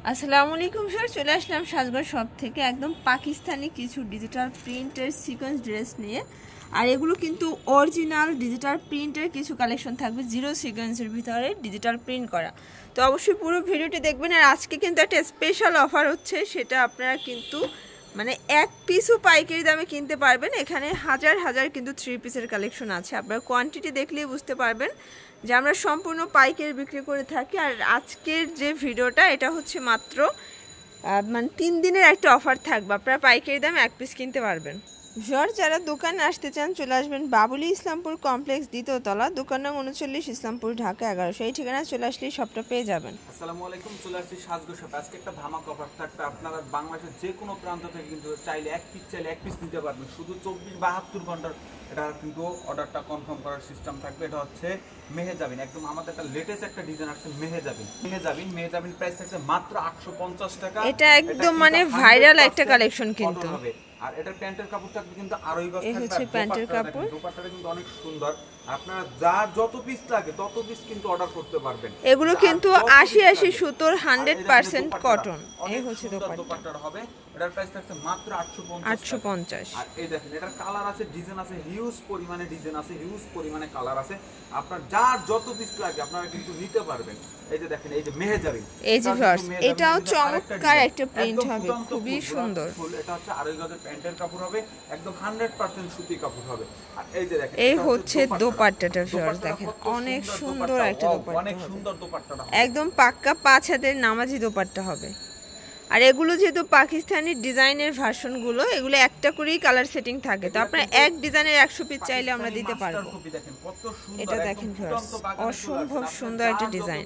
আসসালামু আলাইকুম স্যার, চলে আসলাম সাজগর শপ থেকে একদম পাকিস্তানি কিছু ডিজিটাল প্রিন্টের সিকোয়েন্স ড্রেস নিয়ে। আর এগুলো কিন্তু অরিজিনাল ডিজিটাল প্রিন্টের কিছু কালেকশন থাকবে, জিরো সিকোয়েন্সের ভিতরে ডিজিটাল প্রিন্ট করা। তো অবশ্যই পুরো ভিডিওটি দেখবেন। আর আজকে কিন্তু একটা স্পেশাল অফার হচ্ছে, সেটা আপনারা কিন্তু মানে এক পিসও পাইকারি দামে কিনতে পারবেন। এখানে হাজার হাজার কিন্তু 3 পিসের কালেকশন আছে, আপনারা কোয়ান্টিটি দেখলেই বুঝতে পারবেন যে আমরা সম্পূর্ণ পাইকারি বিক্রি করে থাকি। আর আজকের যে ভিডিওটা এটা হচ্ছে মাত্র মানে 3 দিনের একটা অফার থাকবে, আপনারা পাইকারি দামে এক পিস কিনতে পারবেন। যারা দোকানে আসতে চান চলে আসবেন বাবুলি ইসলামপুর কমপ্লেক্স, দ্বিতীয় তলা, দোকান নং 39, ইসলামপুর, ঢাকা 1100। এই ঠিকানা চলে আসলেই সবটা পেয়ে যাবেন। আসসালামু আলাইকুম, চলে আসছি সাজগর শপে। আজকে একটা ধামাকা অফার থাকবে, আপনারা বাংলাদেশের যে কোনো প্রান্ত থেকে কিন্তু চাইলে এক পিস নিতে পারবেন। শুধু 24-72 ঘন্টার এটা কিন্তু অর্ডারটা কনফার্ম করার সিস্টেম থাকবে। এটা হচ্ছে মেহেজাবিন, একদম আমাদের একটা লেটেস্ট একটা ডিজাইন আছে মেহেজাবিন প্রাইস থাকছে মাত্র 850 টাকা। এটা একদম মানে ভাইরাল একটা কালেকশন কিন্তু। আর এটার প্যান্টের কাপড় থাকবে কিন্তু আড়াই গজ থাকবে। এই হচ্ছে প্যান্টের কাপড়, দোপাট্টাটা কিন্তু অনেক সুন্দর। আপনারা যা যত পিস লাগে তত পিস কিন্তু অর্ডার করতে পারবেন। এগুলো কিন্তু 80 সুতোর 100% কটন। এই হচ্ছে দোপাট্টাটা হবে, এটার প্রাইস থাকছে মাত্র 850। আর এই দেখেন এটার কালার আছে, ডিজাইন আছে, হিউজ পরিমাণে ডিজাইন আছে, হিউজ পরিমাণে কালার আছে। আপনার যার যত পিস লাগে আপনারা কিন্তু নিতে পারবেন। এই যে দেখেন, এই যে মেহেজাবিন, এই যে ভিউয়ার্স, এটাও চমৎকার একটা প্রিন্ট হবে, খুবই সুন্দর। এটা হচ্ছে আড়াই গজের প্যান্টের কাপড় হবে, একদম 100% সুতি কাপড় হবে। আর এই যে দেখেন, এই হচ্ছে দোপাট্টাটা ভিউয়ার্স, দেখেন অনেক সুন্দর একটা দোপাট্টা, অনেক সুন্দর দোপাট্টাটা একদম পাক্কা 5 হাতের নামাজি দোপাট্টা হবে। আর এগুলো যেহেতু পাকিস্তানি ডিজাইনের ভার্সনগুলো, এগুলো একটা করেই কালার সেটিং থাকে, তো আপনারা এক ডিজাইনের 100 পিস চাইলে আমরা দিতে পারবো। এটা দেখেন ভিউয়ার্স, অসম্ভব সুন্দর একটা ডিজাইন।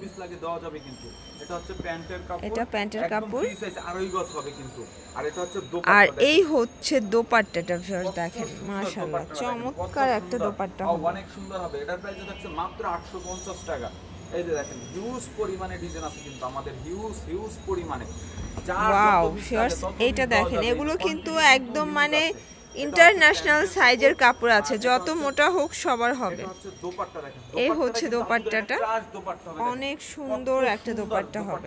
এটা প্যান্টের কাপড়, আর এই হচ্ছে দোপাট্টাটা ভিউয়ার্স, দেখেন মাশাআল্লাহ চমৎকার একটা দোপাট্টা হবে, অনেক সুন্দর হবে। এটার প্রাইস হচ্ছে মাত্র 850 টাকা। এই যে দেখেন হিউজ পরিমাণে ডিজাইন আছে কিন্তু আমাদের, হিউজ পরিমাণে। ওয়াও ভিউয়ার্স, এইটা দেখেন, এগুলো কিন্তু একদম মানে ইন্টারন্যাশনাল সাইজের কাপড় আছে, যত মোটা হোক সবার হবে। এই হচ্ছে দোপাট্টাটা, অনেক সুন্দর একটা দোপাট্টা হবে,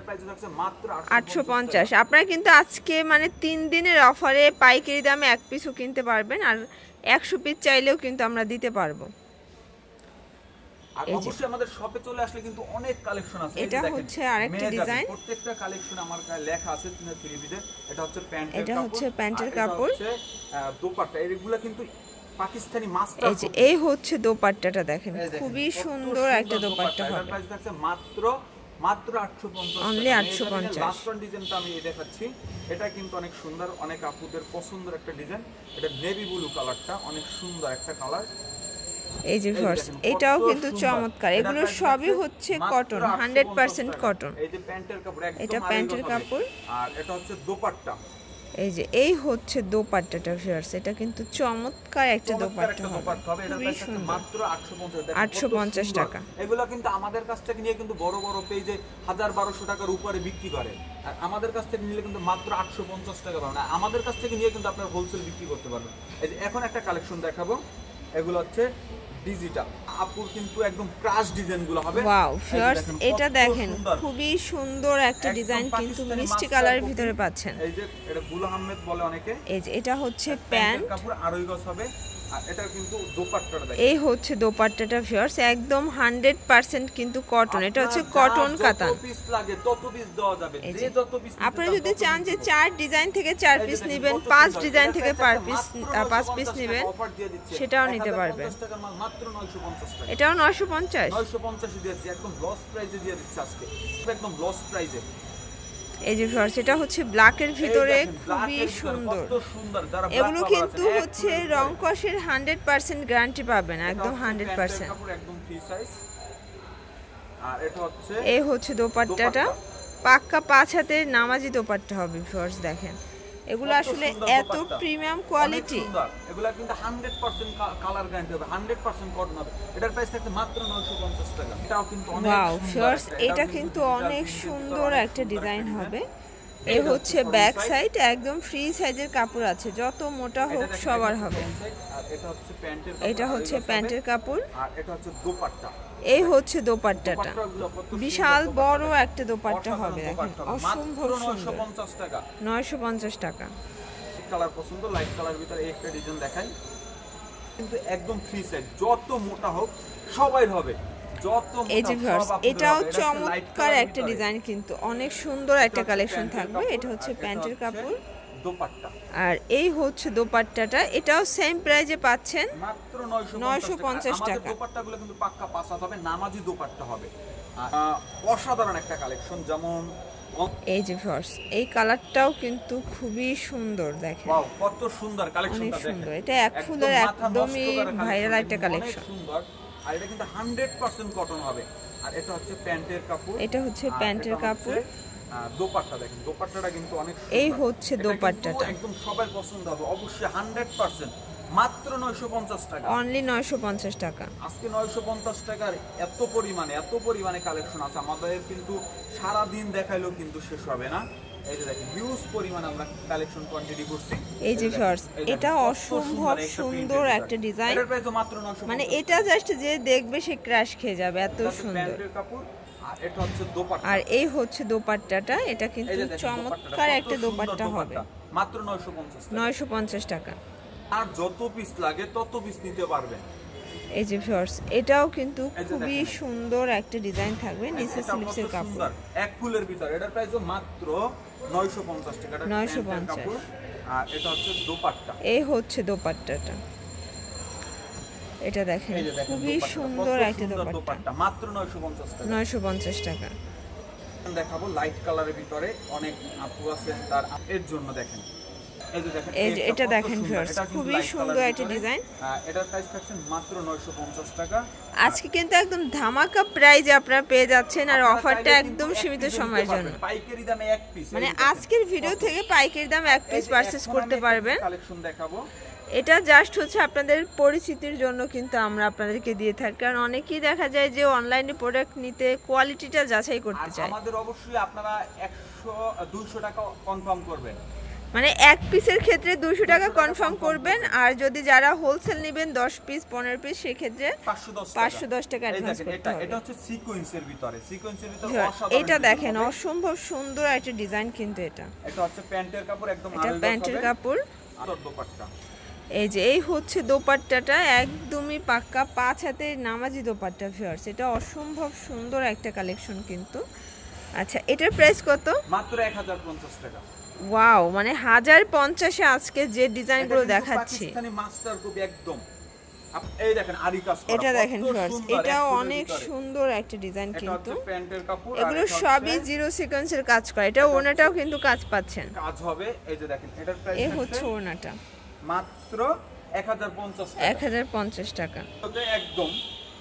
850। আপনারা কিন্তু আজকে মানে 3 দিনের অফারে পাইকারি দামে এক পিসও কিনতে পারবেন, আর 100 পিস চাইলেও কিন্তু আমরা দিতে পারবো। আর অবশ্যই আমাদের শপে চলে আসলে কিন্তু অনেক কালেকশন আছে। এটা হচ্ছে আরেকটা ডিজাইন, প্রত্যেকটা কালেকশন আমার কাছে লেখা আছে 3 পিসে। এটা হচ্ছে প্যান্টের কাপড়, এটা হচ্ছে প্যান্টের কাপড়, দোপাট্টা এগুলা কিন্তু পাকিস্তানি মাস্টার। এই হচ্ছে দোপাট্টাটা, দেখেন খুবই সুন্দর একটা দোপাট্টা হবে। প্রাইস থাকছে মাত্র 850, অনলি 850। লাস্ট ওয়ান ডিজাইনটা আমি দেখাচ্ছি, এটা কিন্তু অনেক সুন্দর, অনেক আপুদের পছন্দের একটা ডিজাইন। এটা নেভি ব্লু কালারটা, অনেক সুন্দর একটা কালার। এই যে ভিউয়ার্স, এটাও কিন্তু চমৎকার। এগুলো সবই হচ্ছে কটন, 100% কটন। এই যে প্যান্টের কাপড়, এটা প্যান্টের কাপড়, আর এটা হচ্ছে দোপাট্টা। এই যে এই হচ্ছে দোপাট্টাটা ভিউয়ার্স, এটা কিন্তু চমৎকার একটা দোপাট্টা হবে, খুবই সুন্দর, মাত্র 850 টাকা। এগুলো কিন্তু আমাদের কাছ থেকে নিয়ে কিন্তু বড় বড় পেজে 1000-1200 টাকার উপরে বিক্রি করে, আর আমাদের কাছ থেকে নিলে কিন্তু মাত্র 850 টাকা পাবেন। আমাদের কাছ থেকে নিয়ে কিন্তু আপনারা হোলসেল বিক্রি করতে পারবেন। এই যে এখন একটা কালেকশন দেখাবো, এগুলো হচ্ছে ডিজিটাল আপুর কিন্তু একদম ক্রাশ ডিজাইনগুলো হবে। ওয়াও ভিউয়ার্স, এটা দেখেন খুবই সুন্দর একটা ডিজাইন, কিন্তু মিষ্টি কালারের ভিতরে পাচ্ছেন। এই যে এটা গুল আহমেদ বলে অনেকে। এই যে এটা হচ্ছে প্যান্ট কাপড়, আড়াই গজ হবে। আর এটা কিন্তু দোপাট্টাটা দেখেন, এই হচ্ছে দোপাট্টাটা ভিউয়ার্স, একদম 100% কিন্তু কটন। এটা হচ্ছে কটন কাতান। যত পিস লাগে তত পিস দেওয়া যাবে, যে যত পিস। আপনারা যদি চান যে 4 ডিজাইন থেকে 4 পিস নেবেন, 5 ডিজাইন থেকে 5 পিস নেবেন, সেটাও নিতে পারবেন। মাত্র 950 টাকা। এটাও 950 দিয়েছি, একদম লস প্রাইসে দিয়ে দিচ্ছি আজকে, একদম লস প্রাইসে। এই যে ভিউয়ার্স, এটা হচ্ছে ব্ল্যাকের ভিতরে, খুবই সুন্দর। এগুলো কিন্তু হচ্ছে রং কষের 100% গ্যারান্টি পাবেন, একদম 100%। একদম ফ্রি সাইজ। আর এটা হচ্ছে, এই হচ্ছে দোপাট্টাটা, পাক্কা 5 হাতের নামাজি দোপাট্টা হবে ভিউয়ার্স, দেখেন এগুলো আসলে এত প্রিমিয়াম কোয়ালিটি। এগুলো কিন্তু 100% কালার গ্যারান্টি হবে, 100% কটন হবে। এটার প্রাইস থাকছে মাত্র 950 টাকা। এটাও কিন্তু অনেক ওয়াও ভিউয়ার্স, এটা কিন্তু অনেক সুন্দর একটা ডিজাইন হবে, এই হচ্ছে ব্যাক সাইড, একদম ফ্রি সাইজের কাপড় আছে, যত মোটা হোক সবার হবে। এটা হচ্ছে প্যান্টের কাপড় আর এটা হচ্ছে দোপাট্টা। এই হচ্ছে দোপাট্টাটা, বিশাল বড় একটা দোপাট্টা হবে, দেখেন অসম্ভব সুন্দর। 950 টাকা। কালার পছন্দ, লাইট কালার ভিতরে একটা ডিজাইন দেখাই, কিন্তু একদম ফ্রি সাইজ, যত মোটা হোক সবাই হবে। এই যে ভিউয়ার্স, এটাও চমৎকার একটা ডিজাইন, কিন্তু অনেক সুন্দর একটা কালেকশন থাকবে। এটা হচ্ছে প্যান্টের কাপড়, দোপাট্টা, আর এই হচ্ছে দোপাট্টাটা। এটাও সেম প্রাইজে পাচ্ছেন, মাত্র 950 টাকা। দোপাট্টাগুলো কিন্তু পাক্কা পাসাত হবে, নামাজি দোপাট্টা হবে। অসাধারণ একটা কালেকশন। যেমন এই যে ভিউয়ার্স, এই কালারটাও কিন্তু খুবই সুন্দর, দেখেন ওয়াও কত সুন্দর কালেকশনটা, অনেক সুন্দর। এটা এক ফুলের একদমই ভাইরাল একটা কালেকশন, সুন্দর। আর এটা কিন্তু 100% কটন হবে। আর এটা হচ্ছে প্যান্টের কাপড়, এটা হচ্ছে প্যান্টের কাপড়। দোপাট্টা দেখেন, দোপাট্টাটা কিন্তু অনেক সুন্দর। এই হচ্ছে দোপাট্টাটা, একদম সবার পছন্দ হবে অবশ্যই 100%। মাত্র 950 টাকা, অনলি 950 টাকা। আজকে 950 টাকার এত পরিমাণে কালেকশন আছে আমাদের, কিন্তু সারা দিন দেখাইলেও কিন্তু শেষ হবে না। এই যে দেখেন হিউজ পরিমাণে আমরা কালেকশন কোয়ান্টিটি করছি। এই যে ভিউয়ার্স, এটা অসম্ভব সুন্দর একটা ডিজাইন, এটার প্রাইস মাত্র 950, মানে এটা জাস্ট যে দেখবে সে ক্রাশ খেয়ে যাবে, এত সুন্দর। প্যান্টের কাপড় আর এটা হচ্ছে দোপাট্টা, আর এই হচ্ছে দোপাট্টাটা, এটা কিন্তু চমৎকার একটা দোপাট্টা হবে, মাত্র 950 950 টাকা। আর যত পিস লাগে তত পিস নিতে পারবেন। এই যে ভিউয়ার্স, এটাও কিন্তু খুবই সুন্দর একটা ডিজাইন থাকবে, নিচে স্লিপসের কাপড়, এক ফুলের ভিতরে। এটার প্রাইস মাত্র 950 টাকা, 950। আর এটা হচ্ছে দোপাট্টা, এই হচ্ছে দোপাট্টাটা, এটা দেখেন খুবই সুন্দর একটা দোপাট্টা, মাত্র 950 টাকা, 950 টাকা। দেখাবো লাইট কালারের ভিতরে, অনেক আপু আছেন তার এর জন্য। দেখেন এই যে এটা দেখেন ভিউয়ার্স, খুবই সুন্দর একটা ডিজাইন। এটার প্রাইস থাকছে মাত্র 950 টাকা। আজকে কিন্তু একদম ধামাকা প্রাইজে আপনারা পেয়ে যাচ্ছেন, আর অফারটা একদম সীমিত সময়ের জন্য, পাইকারি দামে এক পিস, মানে আজকের ভিডিও থেকে পাইকারি দাম এক পিস পারচেজ করতে পারবেন। কালেকশন দেখাবো, এটা জাস্ট হচ্ছে আপনাদের পরিচিতির জন্য কিন্তু আমরা আপনাদেরকে দিয়ে থাকি, কারণ অনেকেই দেখা যায় যে অনলাইনে প্রোডাক্ট নিতে কোয়ালিটিটা যাচাই করতে চায়। আমাদের অবশ্যই আপনারা 100-200 টাকা কনফার্ম করবেন, মানে এক পিসের ক্ষেত্রে 200 টাকা কনফার্ম করবেন, আর যদি যারা হোলসেল নেবেন 10 পিস 15 পিস সেক্ষেত্রে 510 টাকা অ্যাডভান্স করতে হবে। এটা হচ্ছে সিকোয়েন্সের ভিতরে, অসাধারণ। এটা দেখেন অসম্ভব সুন্দর একটা ডিজাইন, কিন্তু এটা হচ্ছে প্যান্টের কাপড়, একদম এটা প্যান্টের কাপড় আর দোপাট্টা। এই যে এই হচ্ছে দোপাট্টাটা, একদমই পাক্কা 5 হাতের নামাজি দোপাট্টা ভিউয়ার্স, এটা অসম্ভব সুন্দর একটা কালেকশন কিন্তু। আচ্ছা, এটার প্রাইস কত? মাত্র 1050 টাকা। ওয়াও, মানে 1050-এ আজকে যে ডিজাইনগুলো দেখাচ্ছি, পাকিস্তানি মাস্টার কপি একদম। এই দেখেন আরি কাজ করা, এটা দেখেন ভিউয়ার্স, এটাও অনেক সুন্দর একটা ডিজাইন কিন্তু। এগুলো সবই জিরো সিকোয়েন্সের কাজ করা, এটা ওনাটাও কিন্তু কাজ পাচ্ছেন, কাজ হবে। এই যে দেখেন এটার প্রাইস এই হচ্ছে ওনাটা, মাত্র 1050 টাকা, 1050 টাকা একদম।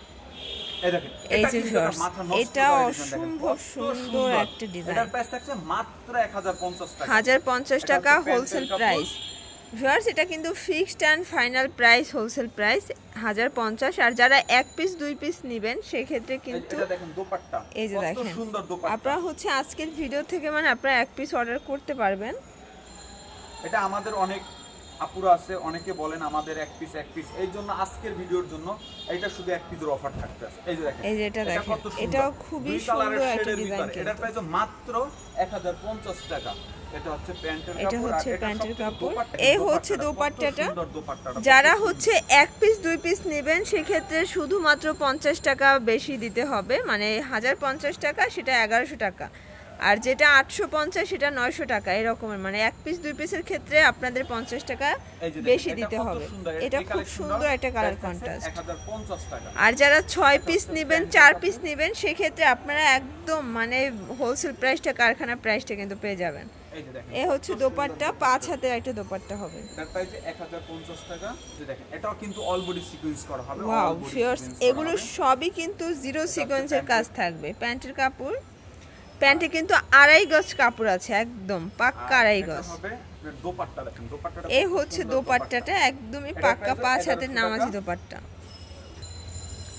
এই যে ভিউয়ার্স, এটা অসম্ভব সুন্দর একটা ডিজাইন, এটার প্রাইস থাকছে মাত্র 1050 টাকা, 1050 টাকা হোলসেল প্রাইস। ভিউয়ার্স, এটা কিন্তু fixed and final price, wholesale price 1050। আর যারা এক পিস 2 পিস নেবেন সেক্ষেত্রে কিন্তু এটা দেখেন দোপাট্টা, এই যে দেখেন সুন্দর দোপাট্টা। আপনারা হচ্ছে আজকের ভিডিও থেকে মানে আপনারা এক পিস অর্ডার করতে পারবেন। এটা আমাদের অনেক আপুরা আছে, অনেকে বলেন আমাদের এক পিস, এই জন্য আজকের ভিডিওর জন্য এটা শুধু এক পিসের অফার থাকতে আছে। এই যে দেখেন, এই যে এটা দেখেন, এটাও খুবই সুন্দর একটা ডিজাইন, এটার প্রাইস মাত্র 1050 টাকা। এটা হচ্ছে প্যান্টের কাপড়, এই হচ্ছে দোপাট্টাটা। যারা হচ্ছে এক পিস 2 পিস নেবেন সেক্ষেত্রে শুধুমাত্র 50 টাকা বেশি দিতে হবে, মানে 1050 টাকা সেটা 1100 টাকা, আর যেটা 850 সেটা 900 টাকা, এরকমের, মানে এক পিস 2 পিসের ক্ষেত্রে আপনাদের 50 টাকা বেশি দিতে হবে। এটা খুব সুন্দর একটা কালার কন্ট্রাস্ট। আর যারা 6 পিস নেবেন 4 পিস নেবেন সেক্ষেত্রে আপনারা একদম মানে হোলসেল প্রাইসটা, কারখানা প্রাইসটা কিন্তু পেয়ে যাবেন। এই হচ্ছে দোপাট্টা, 5 হাতের একটা দোপাট্টা হবে, এটার প্রাইস 1050 টাকা। যে দেখেন এটাও কিন্তু অল বডি সিকোয়েন্স করা হবে। ওয়াও ভিউয়ার্স, এগুলো সবই কিন্তু জিরো সিকোয়েন্সের কাজ থাকবে। প্যান্টের কাপড়, প্যান্টে কিন্তু 2.5 গজ কাপড় আছে, একদম পাক্কা 2.5 গজ। দোপাট্টা দেখেন, দোপাট্টাটা এই হচ্ছে দোপাট্টাটা, একদমই পাক্কা 5 হাতের নামাজি দোপাট্টা।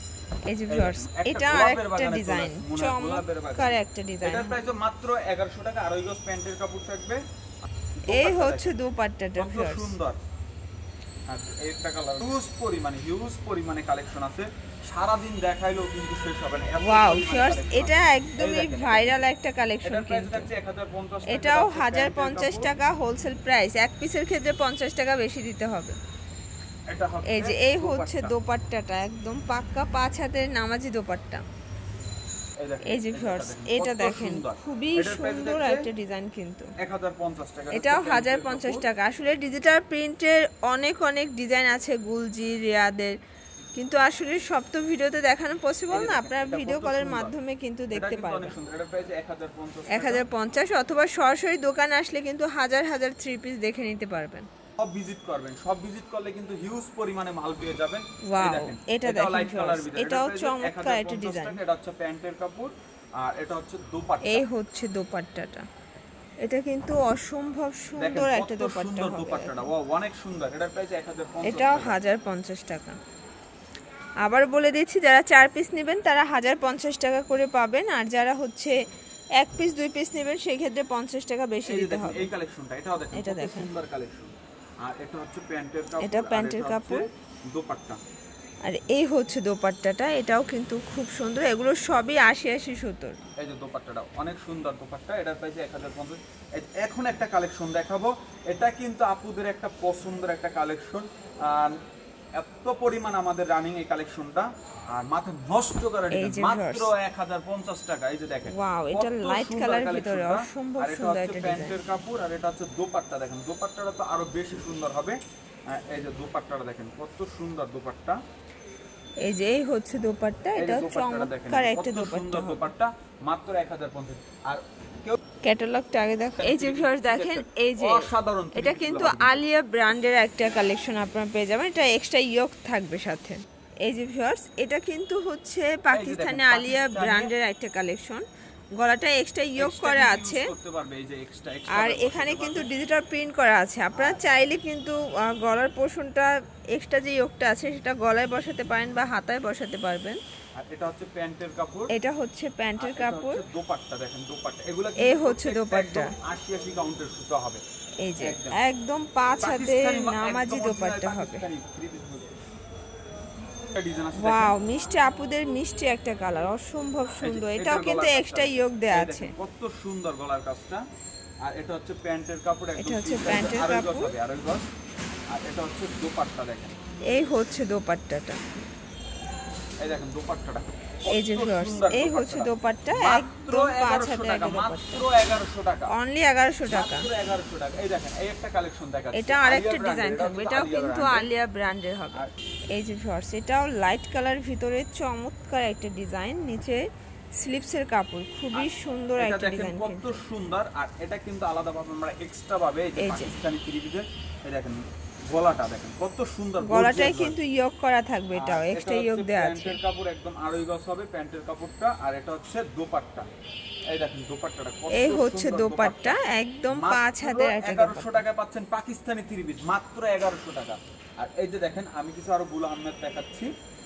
এই যে ভিউয়ার্স এটা আরেকটা ডিজাইন, চমৎকার একটা ডিজাইন। এটার প্রাইস মাত্র 1100 টাকা। আর ওই গজ প্যান্টের কাপড় থাকবে। এই হচ্ছে দোপাট্টাটা ভিউয়ার্স, কত সুন্দর। আর একটা কালার হিউজ পরিমাণে কালেকশন আছে, সারা দিন দেখাইলেও কিন্তু শেষ হবে না। ওয়াও ভিউয়ার্স, এটা একদমই ভাইরাল একটা কালেকশন কিন্তু। এটাও 1050 টাকা হোলসেল প্রাইস, এক পিসের ক্ষেত্রে 50 টাকা বেশি দিতে হবে। এই যে এই হচ্ছে দোপাট্টাটা, একদম পাক্কা 5 হাতের নামাজি দোপাট্টা। এই যে ভিউয়ার্স এটা দেখেন, খুবই সুন্দর একটা ডিজাইন কিন্তু। 1050 টাকা, এটাও 1050 টাকা। আসলে ডিজিটাল প্রিন্টের অনেক ডিজাইন আছে গুলজি রিয়াদের, কিন্তু আসলে সব তো ভিডিওতে দেখানো পসিবল না, আপনারা ভিডিও কলের মাধ্যমে কিন্তু দেখতে পারবেন। 1050 অথবা সরাসরি দোকানে আসলে কিন্তু হাজার থ্রি পিস দেখে নিতে পারবেন। সব ভিজিট করবেন, সব ভিজিট করলে কিন্তু হিউজ পরিমাণে মাল পেয়ে যাবেন। ওয়াও এটা দেখেন, এটাও চমৎকার একটা ডিজাইন। এটা হচ্ছে প্যান্টের কাপড় আর এটা হচ্ছে দোপাট্টা। এই হচ্ছে দোপাট্টাটা, এটা কিন্তু অসম্ভব সুন্দর একটা দোপাট্টা হবে। দোপাট্টাটা ওয়াও অনেক সুন্দর। এটার প্রাইস 1050। এটাও 1050 টাকা। আবার বলে দিচ্ছি, যারা 4 পিস নেবেন তারা 1050 টাকা করে পাবেন, আর যারা হচ্ছে 1 পিস 2 পিস নেবেন সেই ক্ষেত্রে 50 টাকা বেশি দিতে হবে। এই কালেকশনটা এটাও দেখেন, এটা দেখেন সুন্দর কালেকশন। আর এটা হচ্ছে প্যান্টের কাপড়, এটা প্যান্টের কাপড়, দোপাট্টা। আর এই হচ্ছে দোপাট্টাটা, এটাও কিন্তু খুব সুন্দর। এগুলো সবই 80 70। এই যে দোপাট্টাটা অনেক সুন্দর দোপাট্টা, এটার প্রাইস 1050। এখন একটা কালেকশন দেখাবো, এটা কিন্তু আপুদের একটা পছন্দের একটা কালেকশন। আর এত পরিমাণ আমাদের রানিং এই কালেকশনটা, আর মাথা নষ্ট করে মাত্র 1050 টাকা। এই যে দেখেন, ওয়াও এটা লাইট কালার ভিতরে অসম্ভব সুন্দর একটা ডিজাইন। প্যান্টের কাপড় আর এটা হচ্ছে দোপাট্টা। দেখেন দোপাট্টাটা তো আরো বেশি সুন্দর হবে। এই যে দোপাট্টাটা দেখেন কত সুন্দর দোপাট্টা। এই যে এই হচ্ছে দোপাট্টা, এটা চমৎকার একটা দোপাট্টা, মাত্র 1050। আর ক্যাটালগটা আগে দেখো। এই যে ভিউয়ার্স দেখেন, এই যে অসাধারণ, এটা কিন্তু আলিয়া ব্র্যান্ডের একটা কালেকশন আপনারা পেয়ে যাবেন। এটা এক্সট্রা ইয়োক থাকবে সাথে। এই যে ভিউয়ার্স এটা কিন্তু হচ্ছে পাকিস্তানি আলিয়া ব্র্যান্ডের একটা কালেকশন, গলাটা এক্সট্রা ইয়োক করা আছে, আর এখানে কিন্তু ডিজিটাল প্রিন্ট করা আছে। আপনারা চাইলে কিন্তু গলার পোর্শনটা এক্সট্রা যে ইয়োকটা আছে সেটা গলায় বসাতে পারেন বা হাতায় বসাতে পারবেন। আর এটা হচ্ছে প্যান্টের কাপড়, এটা হচ্ছে প্যান্টের কাপড়। দোপাট্টা দেখেন, দোপাট্টা এগুলা এই হচ্ছে দোপাট্টা, 80 কাউন্টের সুতো হবে। এই যে একদম 5 হাতের নামাজি দোপাট্টা হবে। ওয়াও মিষ্টি আপুদের মিষ্টি একটা কালার, অসম্ভব সুন্দর। এটাও কিন্তু এক্সট্রা ইয়োক দেয়া আছে। কত সুন্দর গলার কাজটা। আর এটা হচ্ছে প্যান্টের কাপড়, এটা হচ্ছে প্যান্টের কাপড়, আর এটা হচ্ছে দোপাট্টা। দেখেন এই হচ্ছে দোপাট্টাটা, এই দেখেন দোপাট্টাটা। এই যে ভিউয়ার্স এই হচ্ছে দোপাট্টা, একদম 5 হাতের একটা দোপাট্টা, মাত্র 1100 টাকা, অনলি 1100 টাকা। মাত্র 1100 টাকা। এই দেখেন এই একটা কালেকশন দেখাচ্ছি, এটা আরেকটা ডিজাইন থাকবে, এটাও কিন্তু আলিয়া ব্র্যান্ডের হবে। এই যে ভিউয়ার্স এটাও লাইট কালার ভিতরে চমৎকার একটা ডিজাইন, নিচে স্লিপসের কাপড়, খুবই সুন্দর একটা ডিজাইন, কত সুন্দর। আর এটা কিন্তু আলাদা ভাবে আমরা এক্সট্রা ভাবে এই যে পাকিস্তানি থ্রিপিসের এই দেখেন গলাটা দেখেন কত সুন্দর, গলাটাই কিন্তু ইয়োক করা থাকবে, এটাও এক্সট্রা ইয়োক দেয়া আছে। প্যান্টের কাপড় একদম আড়াই গজ হবে প্যান্টের কাপড়টা। আর এটা হচ্ছে দোপাট্টা। এই দেখেন দোপাট্টাটা কত সুন্দর। এই হচ্ছে দোপাট্টা, একদম 5 হাতের একটা দোপাট্টা। 1100 টাকা পাচ্ছেন পাকিস্তানি থ্রিপিস, মাত্র 1100 টাকা। আর এই যে দেখেন আমি কিছু আরো গুলো আহমেদ দেখাচ্ছি।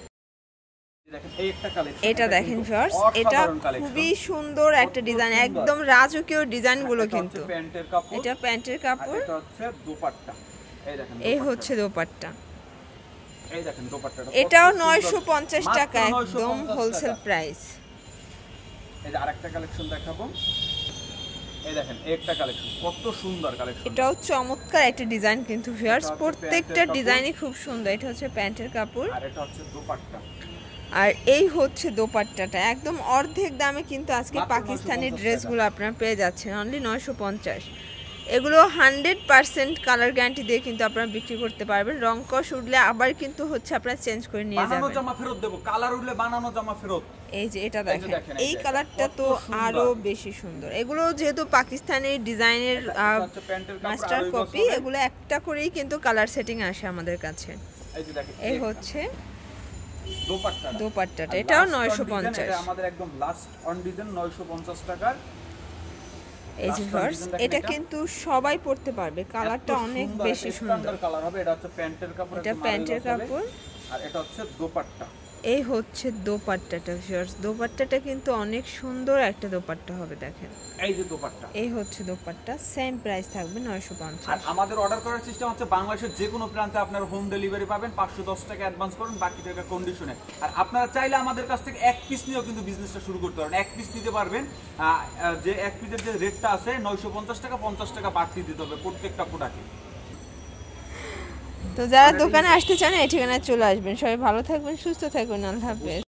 এটা দেখেন ভিউয়ার্স, এটা খুবই সুন্দর একটা ডিজাইন, একদম রাজকীয় ডিজাইনগুলো কিন্তু। এটা প্যান্টের কাপড়, এটা হচ্ছে দোপাট্টা। এই দেখেন এই হচ্ছে দোপাট্টা। এই দেখেন দোপাট্টাটা এটাও 950 টাকা, একদম হোলসেল প্রাইস। এই যে আরেকটা কালেকশন দেখাবো। এই দেখেন একটা কালেকশন কত সুন্দর কালেকশন, এটাও চমৎকার একটা ডিজাইন কিন্তু ভিউয়ার্স, প্রত্যেকটা ডিজাইনই খুব সুন্দর। এটা হচ্ছে প্যান্টের কাপড় আর এটা হচ্ছে দোপাট্টা। আর এই হচ্ছে দোপাট্টাটা, একদম অর্ধেক দামে কিন্তু আজকে পাকিস্তানি ড্রেসগুলো আপনারা পেয়ে যাচ্ছেন অনলি 950। এগুলো 100% কালার গ্যারান্টি দিয়ে কিন্তু আপনারা বিক্রি করতে পারবেন। রং কস উঠলে আবার কিন্তু হচ্ছে আপনারা চেঞ্জ করে নিয়ে যাবেন, বানানো জামা ফেরত দেব, কালার উঠলে বানানো জামা ফেরত। এই যে এটা দেখেন, এই কালারটা তো আরো বেশি সুন্দর। এগুলো যেহেতু পাকিস্তানি ডিজাইনের মাস্টার কপি, এগুলো একটা করেই কিন্তু কালার সেটিং আসে আমাদের কাছে। এই হচ্ছে দোপাট্টাটা, এটাও 950। আমাদের একদম লাস্ট অন ডিজাইন 950 টাকার। এই যে ভিউয়ার্স এটা কিন্তু সবাই পরতে পারবে, কালারটা অনেক বেশি সুন্দর কালার হবে। এটা হচ্ছে প্যান্টের কাপড়, এটা প্যান্টের কাপড় আর এটা হচ্ছে দোপাট্টা। এই হচ্ছে দোপাট্টাটা ভিউয়ার্স, দোপাট্টাটা কিন্তু অনেক সুন্দর একটা দোপাট্টা হবে দেখেন। এই যে দোপাট্টা, এই হচ্ছে দোপাট্টা, সেম প্রাইস থাকবে 950। আর আমাদের অর্ডার করার সিস্টেম হচ্ছে বাংলাদেশের যে কোনো প্রান্তে আপনার হোম ডেলিভারি পাবেন, 510 টাকা অ্যাডভান্স করুন, বাকি টাকা কন্ডিশনে। আর আপনারা চাইলে আমাদের কাছ থেকে এক পিস নিয়েও কিন্তু বিজনেসটা শুরু করতে পারবেন। এক পিস নিতে পারবেন, যে এক পিসের যে রেটটা আছে 950 টাকা, 50 টাকা বাড়তি দিতে হবে প্রত্যেকটা প্রোডাক্টে। তো যারা দোকানে আসতে চান এই ঠিকানায় চলে আসবেন। সবাই ভালো থাকবেন, সুস্থ থাকবেন, আল্লাহ হাফেজ।